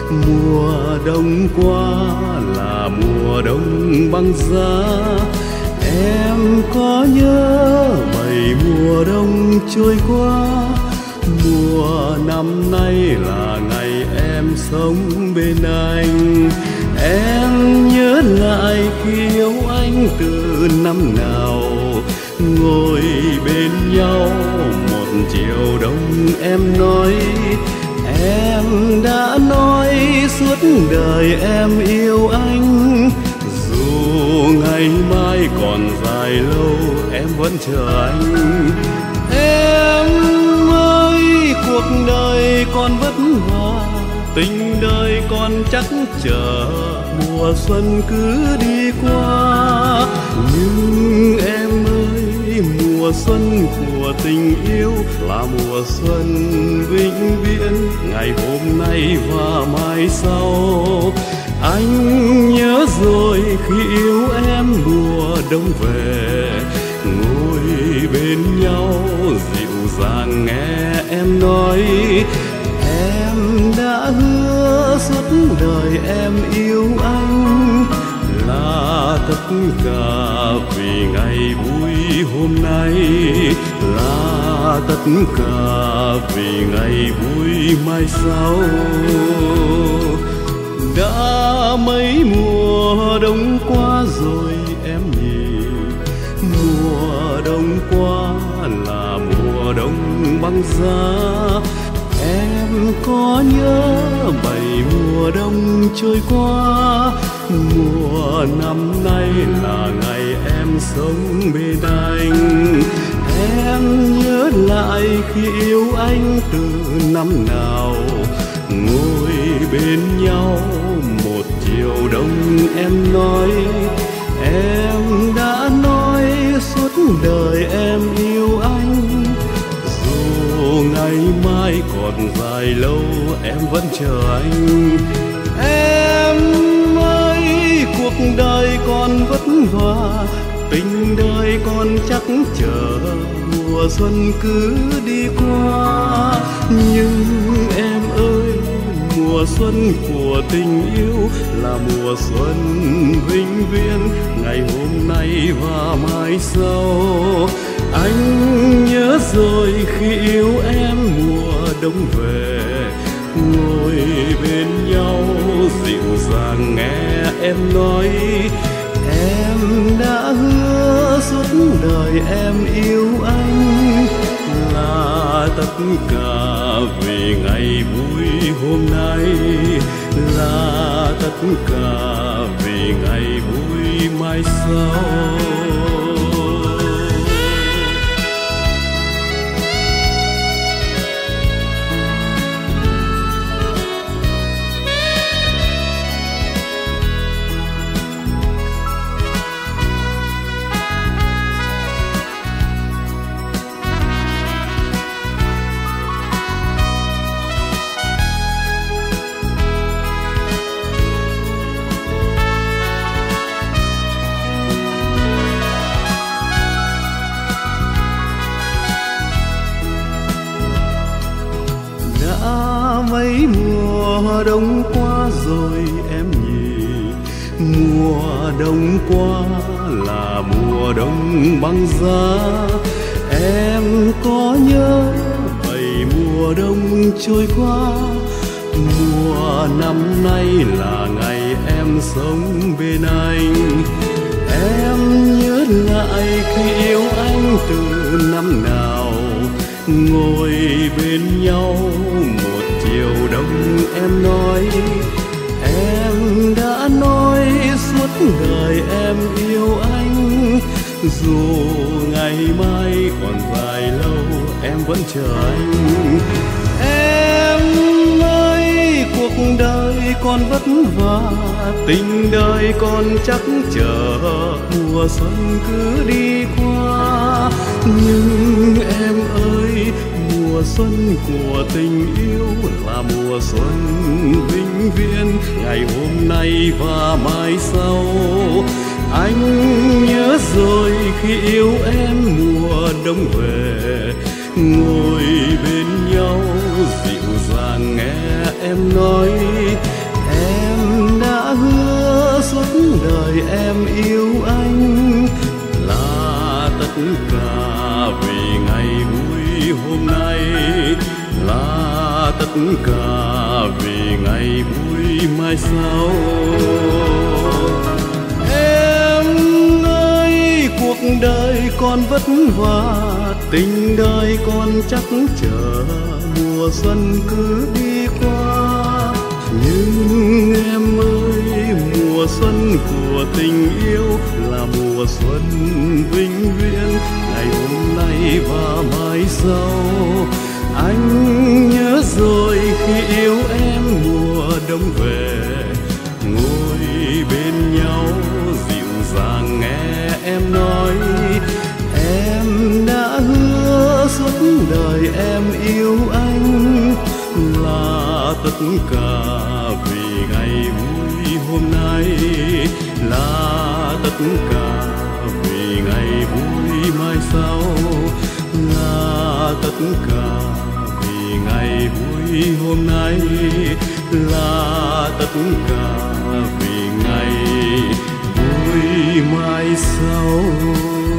Mùa đông qua là mùa đông băng giá, em có nhớ 7 mùa đông trôi qua. Mùa năm nay là ngày em sống bên anh. Em nhớ lại khi yêu anh từ năm nào, ngồi bên nhau một chiều đông em nói. Em đã nói suốt đời em yêu anh, dù ngày mai còn dài lâu em vẫn chờ anh. Em ơi, cuộc đời còn vất vả, tình đời còn chắc chờ, mùa xuân cứ đi qua. Nhưng em ơi, mùa xuân của tình yêu là mùa xuân vĩnh viễn, ngày hôm nay và mai sau. Anh nhớ rồi khi yêu em mùa đông về, ngồi bên nhau dịu dàng nghe em nói. Em đã hứa suốt đời em yêu anh, là tất cả vì ngày vui hôm nay, là tất cả vì ngày vui mai sau. Đã mấy mùa đông qua rồi em nhỉ, mùa đông qua là mùa đông băng giá. Em có nhớ 7 mùa đông trôi qua, mùa năm nay là ngày em sống bên anh. Em nhớ lại khi yêu anh từ năm nào, ngồi bên nhau một chiều đông em nói. Em đã nói suốt đời em yêu anh, dù ngày mai còn dài lâu em vẫn chờ anh. Em ơi, cuộc đời còn vất vả, tình đời còn chắc chờ, mùa xuân cứ đi qua. Nhưng em ơi, mùa xuân của tình yêu là mùa xuân vĩnh viễn, ngày hôm nay và mai sau. Anh nhớ rồi khi yêu em mùa đông về, ngồi bên nhau dịu dàng nghe em nói. Em đã hứa suốt đời em yêu anh, là tất cả vì ngày vui hôm nay, là tất cả vì ngày vui mai sau. Mấy mùa đông qua rồi em nhỉ, mùa đông qua là mùa đông băng giá. Em có nhớ 7 mùa đông trôi qua, mùa năm nay là ngày em sống bên anh. Em nhớ lại khi yêu anh từ năm nào, ngồi bên nhau một chiều đông em nói. Em đã nói suốt đời em yêu anh, dù ngày mai còn dài lâu em vẫn chờ anh. Em ơi, cuộc đời còn vất vả, tình đời còn chắc chờ, mùa xuân cứ đi qua. Nhưng em ơi, mùa xuân của tình yêu là mùa xuân vĩnh viễn, ngày hôm nay và mai sau. Anh nhớ rồi khi yêu em mùa đông về, ngồi bên nhau dịu dàng nghe em nói. sau. Em ơi, cuộc đời còn vất vả, tình đời còn chắc chờ, mùa xuân cứ đi qua. Nhưng em ơi, mùa xuân của tình yêu là mùa xuân vĩnh viễn, ngày hôm nay và mai sau. Anh nhớ rồi khi yêu em mùa đông về, ngồi bên nhau dịu dàng nghe em nói. Em đã hứa suốt đời em yêu anh, là tất cả vì ngày vui hôm nay, là tất cả vì ngày vui mai sau, là tất cả vì ngày vui hôm nay, là tất cả vì ngày vui mai sau.